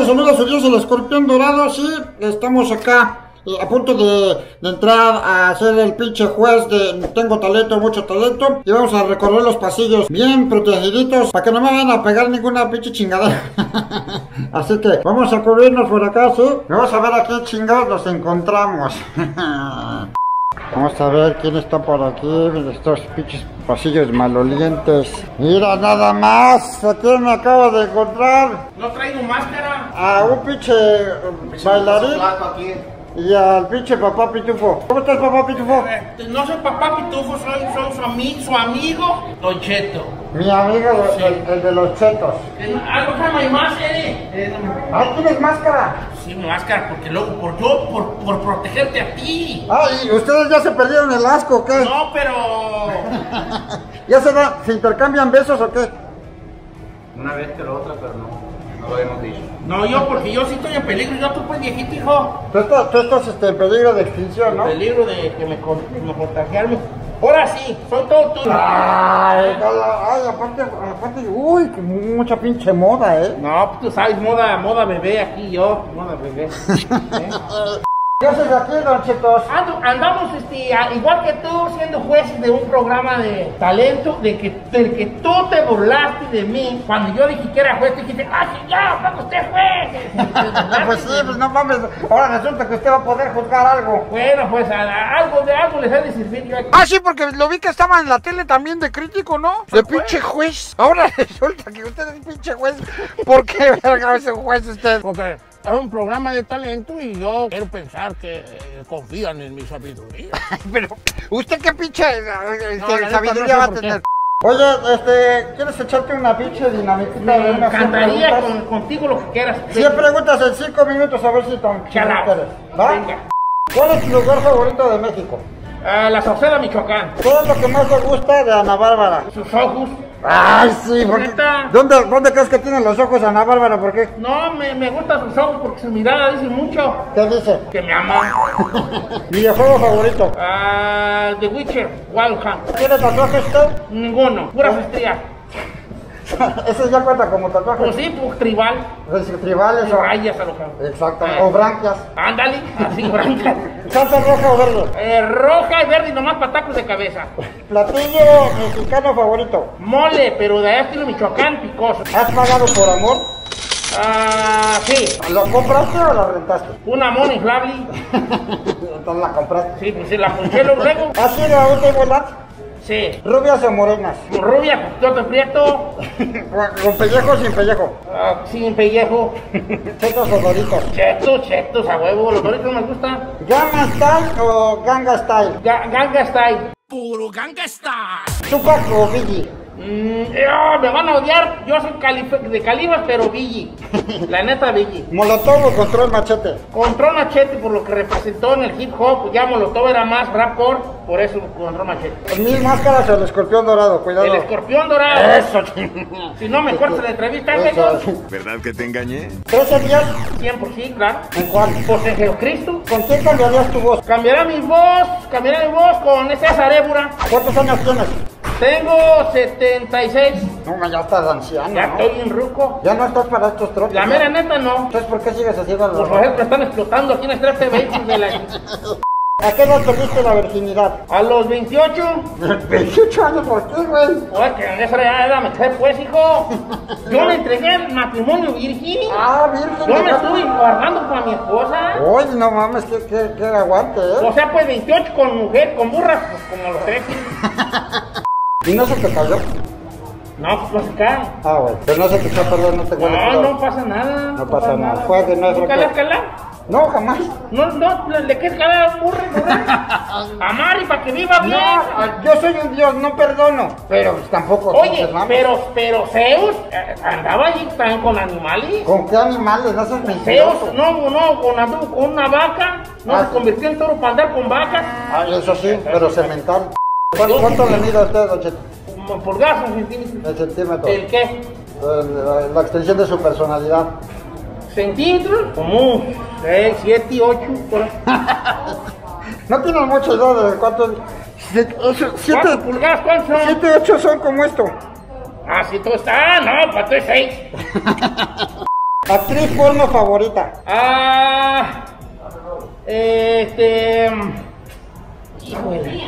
saluda su Dios el Escorpión Dorado. Sí, estamos acá a punto de entrar a ser el pinche juez de Tengo Talento, Mucho Talento. Y vamos a recorrer los pasillos bien protegiditos para que no me vayan a pegar ninguna pinche chingadera. Así que vamos a cubrirnos por acá, ¿sí? Vamos a ver a qué chingados nos encontramos. Vamos a ver quién está por aquí. Estos pinches pasillos malolientes. Mira nada más. ¿A quién me acabo de encontrar? No traigo máscara. A un pinche bailarín. Y al pinche papá Pitufo. ¿Cómo estás, papá Pitufo? No soy papá Pitufo, soy su amigo, Don Cheto. Mi amigo, sí. el de los chetos. Algo que no hay más, Ah, ¿tienes máscara? Sí, máscara, porque luego, por protegerte a ti. Ah, ¿y ustedes ya se perdieron el asco o qué? No, pero... ¿Ya se intercambian besos o qué? Una vez que la otra, pero no lo hemos dicho. No, porque yo sí estoy en peligro, yo tú pues viejito, hijo. Tú estás en peligro de extinción, ¿no? En peligro de que me contagiarme. Ahora sí, soy todo tuyo. Ay, aparte, uy, que mucha pinche moda, No, pues tú sabes, moda bebé aquí yo, moda bebé. ¿Qué haces aquí, Don Chetos? Andamos, igual que tú, siendo jueces de un programa de talento, del que tú te burlaste de mí. Cuando yo dije que era juez, te dijiste, ¡ah, sí, ya, ¿para usted es juez? Pues sí, pues no mames, ahora resulta que usted va a poder juzgar algo. Bueno, pues algo les ha de servir yo aquí. Ah, sí, porque lo vi que estaba en la tele también de crítico, ¿no? De pinche juez. Ahora resulta que usted es pinche juez. ¿Por qué verga es un juez usted? Porque es un programa de talento y yo quiero pensar que confían en mi sabiduría. Pero, ¿usted qué pinche sabiduría no va a tener? Oye, ¿quieres echarte una pinche dinamitita? Me encantaría contigo lo que quieras. 100 preguntas en 5 minutos a ver si tan chido eres. ¿Va? Venga. ¿Cuál es tu lugar favorito de México? La Sauceda, Michoacán. ¿Qué es lo que más te gusta de Ana Bárbara? Sus ojos. Ay, sí, porque... ¿Dónde crees que tienen los ojos Ana Bárbara? ¿Por qué? No, me gustan sus ojos porque su mirada dice mucho. ¿Qué dice? Que me ama. ¿Videojuego favorito? The Witcher, Wild Hunt. ¿Tiene tatuajes usted? Ninguno, puras estrías. Ese ya cuenta como tatuaje. Pues sí, pues tribal. Es tribal eso. Rayas a lo que. Exacto. O branquias. Ándale, así branquias. ¿Salsa roja o verde? Roja y verde y nomás para tacos de cabeza. ¿Platillo mexicano favorito? Mole, pero de allá estilo Michoacán, picoso. ¿Has pagado por amor? Sí. ¿Lo compraste o la rentaste? Una mona inflable. Entonces la compraste. Sí, pues sí, la punché luego. ¿Has ido a un table? Sí. ¿Rubias o morenas? Rubia, todo prieto. ¿Con pellejo o sin pellejo? Sin pellejo. ¿Chetos o doritos? Chetos, a huevo. Los doritos me gustan. ¿Gama Style o Ganga Style? Ganga Style. Puro Ganga Style. ¿Tupac o Biggie? Me van a odiar. Yo soy de Calibas, pero Biggie. La neta, Biggie. ¿Molotov o Control Machete? Control Machete, por lo que representó en el hip hop. Ya Molotov era más rapcore, por eso Control Machete. 1000 máscaras o el Escorpión Dorado, cuidado. El Escorpión Dorado. Eso. Si no me cortas la entrevista, ¿Verdad que te engañé? 13 días. 100%, sí, claro. ¿En cuál? Pues en Jesucristo. ¿Con quién cambiarías tu voz? Cambiará mi voz con César Évora. ¿Cuántos años tienes? Tengo 76. No, ya estás anciano. Ya ¿no? estoy en ruco. Ya no estás para estos trotes. La mera neta no. Entonces, ¿por qué sigues haciendo Por ejemplo, están explotando aquí en el 3TV de la... ¿A qué edad perdiste la virginidad? A los 28. 28 años, ¿por qué, güey? Oye, que en esa edad me quedé pues, hijo. Yo me entregué al matrimonio virgen. Ah, virgen. Yo me estuve guardando para mi esposa. Oye, no mames, qué aguante, O sea, pues 28 con mujer, con burras, pues como los 13. ¿Y no se te cayó? No, pues no se cae. Ah, güey, pero no se te echó a perder, no te huele. No pasa nada. No pasa nada. Fue que no es ¿Nunca le has calado? No, jamás. No, ¿le quieres calar a un burro? Amar y para que viva bien. No, yo soy un dios, no perdono. Pero pues, tampoco. Oye, pero Zeus andaba allí también con animales. ¿Con qué animales? No seas mentiroso. Zeus, anduvo con una vaca. No se convirtió en toro para andar con vacas. Ah, eso sí, pero cemental. ¿Cuánto le mide a usted, Don Cheto? Pulgadas, centímetros. ¿El centímetro? ¿El qué? La extensión de su personalidad. ¿Centímetros? Como 6, 7, 8. No tienes mucha idea de cuántos. 7 pulgadas, ¿cuántos son? 7, 8 son como esto. Ah, si tú estás. No, para tú es 6. Actriz porno favorita. Híjole.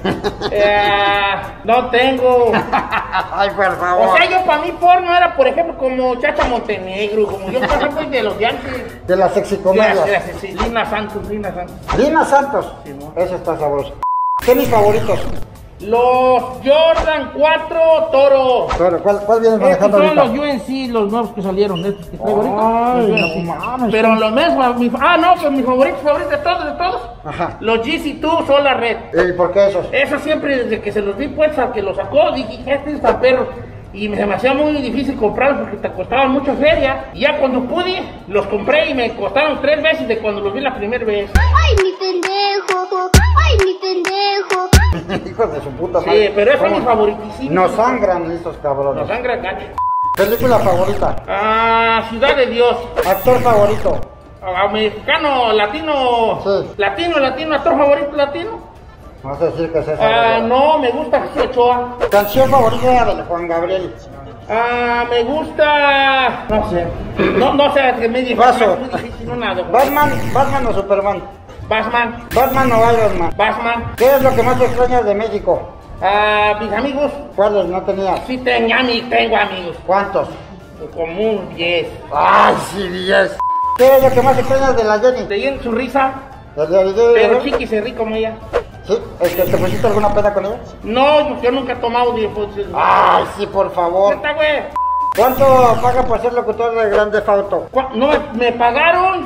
No tengo. Ay, por favor. O sea, yo para mí porno era, por ejemplo, como Chacha Montenegro, como yo, por ejemplo, de los de antes. De las sexicomedias. Lina Santos. Lina Santos. Sí, ¿no? Eso está sabroso. Tenis favoritos. Los Jordan 4 Toro. ¿Cuál vienes manejando Estos son ahorita? los UNC, los nuevos que salieron, estos que traigo ahorita. Ay, Los no UNC. mames. Pero los mismos, pues mis favoritos de todos. Ajá. Los GC2 Solar Red. ¿Y por qué esos? Eso siempre, desde que se los vi, pues, al que los sacó, dije, este es para perros. Y se me hacía muy difícil comprarlos porque te costaban mucho feria. Y ya cuando pude, los compré y me costaron 3 veces de cuando los vi la primera vez. ¡Ay, mi pendejo! ¡Ay, mi pendejo! Hijos de su puta madre. Sí, pero esos son ¿Cómo? mis favoritísimos. No sangran estos cabrones. Nos sangran gacho. Película favorita. Ciudad de Dios. Actor favorito. Mexicano, latino. Sí. Latino, actor favorito latino. No sé decir que es esa. No, me gusta Jesús Ochoa. Canción favorita de Juan Gabriel. Me gusta. No sé. No sé, que me dijo. Paso. Muy difícil, no nada. Batman o Superman. Batman. Batman o Iron Man. Batman. ¿Qué es lo que más extrañas de México? Mis amigos. ¿Cuáles no tenías? Sí, tengo amigos. ¿Cuántos? Como un 10. Ay, sí, 10. ¿Qué es lo que más extrañas de la Jenny? Leyen su risa. Pero Chiqui se ríe como ella. ¿Sí? ¿Te pusiste alguna peda con ella? No, yo nunca he tomado ni Ay, sí, por favor. ¿Neta, güey? ¿Cuánto paga por ser locutor de Grand Theft Auto? No, me pagaron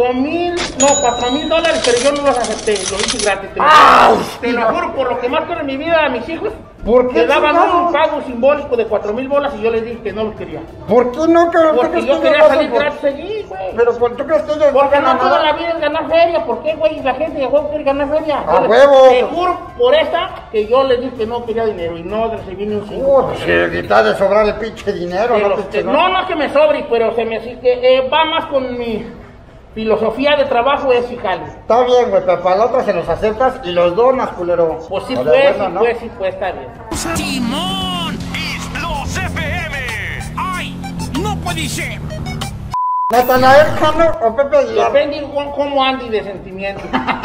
$4,000, pero yo no los acepté, lo hice gratis. Te lo juro, por lo que más quiero en mi vida a mis hijos. ¿Por qué Me daban chingados? un pago simbólico de $4,000 y yo les dije que no los quería. ¿Por qué no, cabrón? Porque yo quería salir gratis allí, güey. Pero ¿tú crees que ellos Porque ganan no toda nada? la vida es ganar feria. ¿Por qué, güey? La gente de juego quiere ganar feria. ¡A huevo! Te juro por esta que yo les dije que no quería dinero y no recibí ni un cinco. Pues si está de sobrar el pinche dinero, Pero, ¿no? no es que me sobre, pero se me hace que va más con mi filosofía de trabajo es Ficali. Está bien, güey, pero para la otra se los aceptas y los donas, culero. Pues sí, O de pues, buena, ¿no? sí, pues, está bien. ¡Timón! ¡Es los FM! ¡Ay! ¡No puede ser! ¿Natanael Cano o Pepe Aguilar? Depende cómo andes de sentimiento.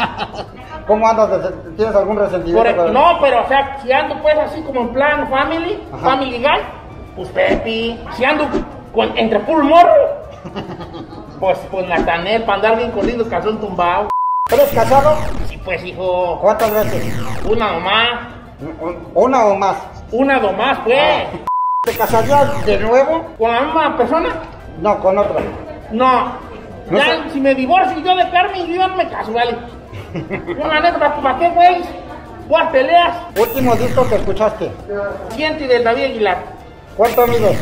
¿Cómo andas? ¿Tienes algún resentimiento? con él? No, pero o sea, si ando pues así como en plan family, Ajá. family guy, pues Pepe. Si ando entre puro morro, pues Natanel, para andar bien corriendo calzón tumbado. ¿Eres casado? Sí, pues hijo, ¿Cuántas veces? una nomás, ¿Una o más? una nomás, pues. ¿Te casarías de nuevo? ¿Con la misma persona? No, con otra. No. No Ya, sé. si me divorcio yo de Carmen, yo ya no me caso, vale. Una neta, ¿para qué, güey? ¿Cuál peleas? Último disco que escuchaste. Siente del David Aguilar. ¿Cuánto mides?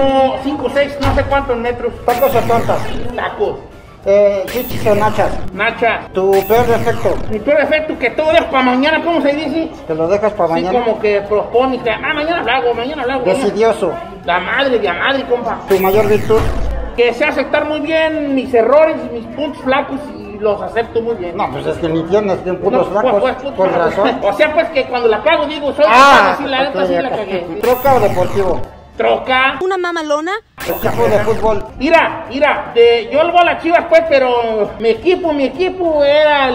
1.56, no sé cuántos metros. ¿Tacos o tortas? Tacos. ¿Chichis o nachas? Nacha. ¿Tu peor defecto? Mi peor efecto que todo es para mañana, ¿cómo se dice? ¿Te lo dejas para Así mañana? como que propones que, mañana lo hago, mañana lo hago. Decidioso. La madre, compa. ¿Tu mayor virtud? Que sé aceptar muy bien mis errores y mis puntos flacos y los acepto muy bien. No, pues es que ni tienes que putos No, flacos. pues, Con razón. O sea, pues que cuando la cago digo, soy así, la neta ok, sí la ok. cagué. ¿Troca o deportivo? Troca. ¿Una mamalona? Equipo de fútbol. Mira, yo le voy a las Chivas pues, pero mi equipo era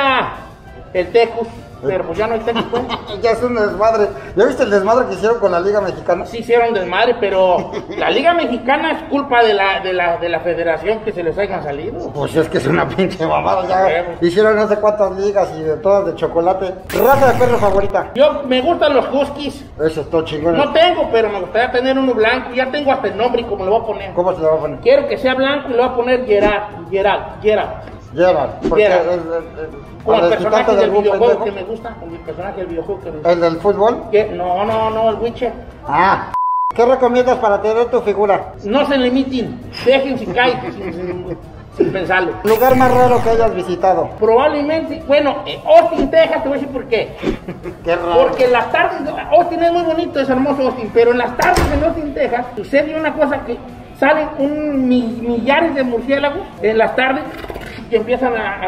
el Tecus, pero pues ya no hay Tecus pues. Ya es un desmadre. ¿Ya viste el desmadre que hicieron con la Liga Mexicana? Sí hicieron desmadre, pero la Liga Mexicana es culpa de la federación que se les hayan salido. Pues es que es una pinche mamada. Ya Huevo. hicieron no sé cuántas ligas y de todas de chocolate. ¿Raza de perro favorita? Yo me gustan los Huskies. Eso es todo chingón. No tengo, pero me gustaría tener uno blanco. Ya tengo hasta el nombre y cómo le voy a poner. ¿Cómo se le va a poner? Quiero que sea blanco y le voy a poner Gerard. Gerard. Porque Gerard. Como al el desquitante personaje del Búho videojuego pendejo. que me gusta. Como el personaje del videojuego que me gusta. ¿El del fútbol? No, el Witcher. Ah. ¿Qué recomiendas para tener tu figura? No se limiten, déjense caer sin pensarlo. ¿Lugar más raro que hayas visitado? Probablemente, bueno, Austin, Texas, te voy a decir por qué. Qué raro. Porque en las tardes, Austin es muy bonito, es hermoso Austin, pero en las tardes en Austin, Texas, sucede una cosa que salen millares de murciélagos en las tardes y empiezan a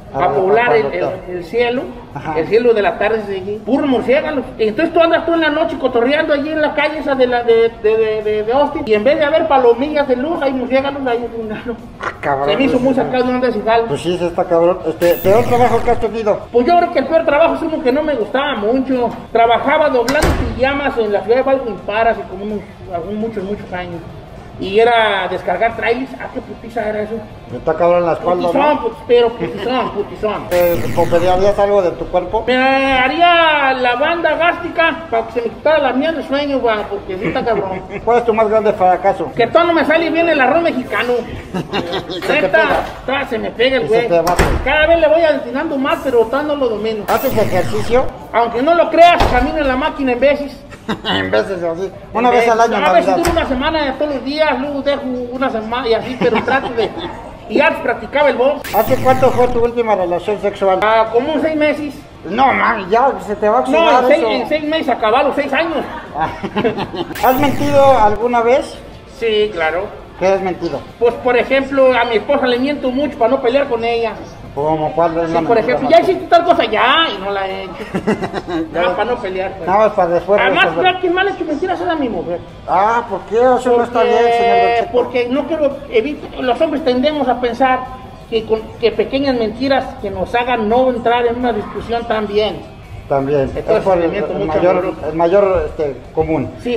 a poblar el cielo, Ajá. el cielo de la tarde, puro murciélagos. Entonces tú andas tú en la noche cotorreando allí en la calle esa de Austin, y en vez de haber palomillas de luz, hay murciélagos, hay un Cabrón, se me hizo muy sacado de onda de Pues sí, se está cabrón. Peor trabajo que has tenido. Pues yo creo que el peor trabajo es uno que no me gustaba mucho. Trabajaba doblando pijamas en la ciudad de Valgo Impar hace como muchos años. Y era descargar trailers. Ah, qué putiza era eso. Me está cabrón la espalda, Putizón, ¿no? pero putizón. ¿Pompearías algo de tu cuerpo? Me haría la banda gástrica para que se me quitara la mía de sueño, va, porque sí está cabrón. ¿Cuál es tu más grande fracaso? Que todo no me sale bien el arroz mexicano. Se te pega. Se me pega el Y güey. se te bate. Cada vez le voy destinando más, pero todo no lo domino. ¿Haces ejercicio? Aunque no lo creas, camino en la máquina en veces. En veces así. Una vez al año, A veces Navidad. duro una semana todos los días, luego dejo una semana y así, pero trato de... Y antes practicaba el box. ¿Hace cuánto fue tu última relación sexual? Como 6 meses. No, mami, ya se te va a No, oxidar eso. en 6 meses acababa los 6 años. ¿Has mentido alguna vez? Sí, claro. ¿Qué has mentido? Pues, por ejemplo, a mi esposa le miento mucho para no pelear con ella. ¿Cómo? ¿Cuál es Sí, la por mentira ejemplo, más ya hiciste tal cosa ya y no la he hecho. Nada para no pelear. Pues. Nada más para después Además, resolver. ¿qué mal hecho mentiras es a mi mujer? Ah, ¿por qué? Eso no está bien, señor Don Cheto. Porque no quiero los hombres tendemos a pensar que pequeñas mentiras que nos hagan no entrar en una discusión también. También. Entonces, Es por le miento mucho el mayor común. Sí,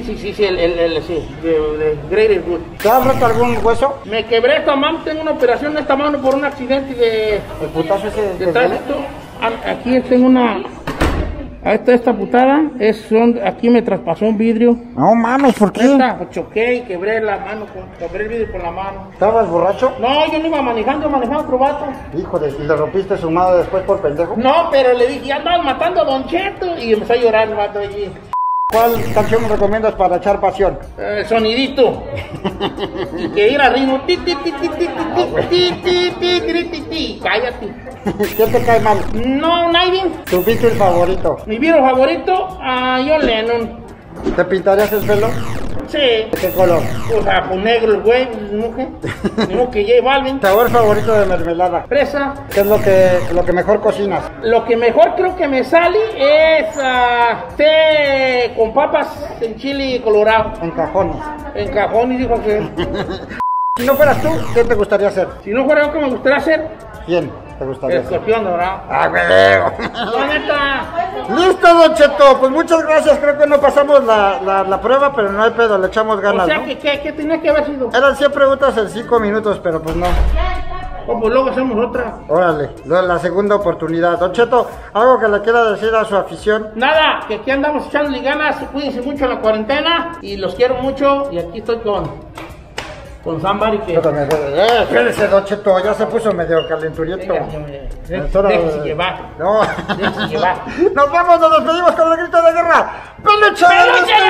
de greater good. ¿Te has roto algún hueso? Me quebré esta mano, tengo una operación en esta mano por un accidente ¿El putazo ese de que tránsito. Aquí tengo una... Ahí está esta putada, aquí me traspasó un vidrio. No mames, ¿por qué? Pues choqué y quebré la mano, quebré el vidrio con la mano. ¿Estabas borracho? No, yo no iba manejando, manejaba otro vato. Híjole, ¿y le rompiste su madre después por pendejo? No, pero le dije, ya andabas matando a Don Cheto. Y empezó a llorar el vato allí. ¿Cuál canción me recomiendas para echar pasión? Sonidito. Y que ir al ritmo. Ti, ti, ti, ti, ti, ti, ti, ti, ti, ti, ti, ti. Cállate. ¿Quién te cae mal? No, nadie. ¿Tu Beatle favorito? Mi virus favorito, John Lennon. ¿Te pintarías el pelo? Sí. ¿De qué color? O sea, pues negro el güey, no que J Balvin. ¿Sabor favorito de mermelada? Fresa. ¿Qué es lo que mejor cocinas? Lo que mejor creo que me sale es té con papas en chile colorado. En cajones. En cajón y dijo que Si no fueras tú, ¿qué te gustaría ser? si no fuera yo que me gustaría hacer, ¿Quién te el gustaría ser? escorpión dorado. ¡Ah, huevo! La neta. Listo, Don Cheto, pues muchas gracias. Creo que no pasamos la prueba, pero no hay pedo, le echamos ganas, O sea, ¿no? que tenía que haber sido. Eran 100 preguntas en 5 minutos, pero pues no. O pues luego hacemos otra. Órale, la segunda oportunidad. Don Cheto, ¿algo que le quiera decir a su afición? Nada, que aquí andamos echándole ganas, cuídense mucho en la cuarentena y los quiero mucho y aquí estoy con somebody que... Espérese, Don Cheto, ya se puso medio calenturiento. Déjese llevar. No. Déjese llevar. Nos vemos, nos despedimos con el grito de guerra. ¡Peluche! ¡Peluche!